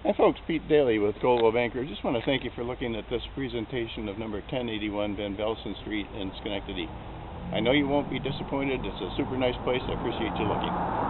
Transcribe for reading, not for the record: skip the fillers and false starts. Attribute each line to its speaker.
Speaker 1: Hi folks, Pete Daly with Coldwell Banker. Just want to thank you for looking at this presentation of number 1081 Van Velsen Street in Schenectady. I know you won't be disappointed. It's a super nice place. I appreciate you looking.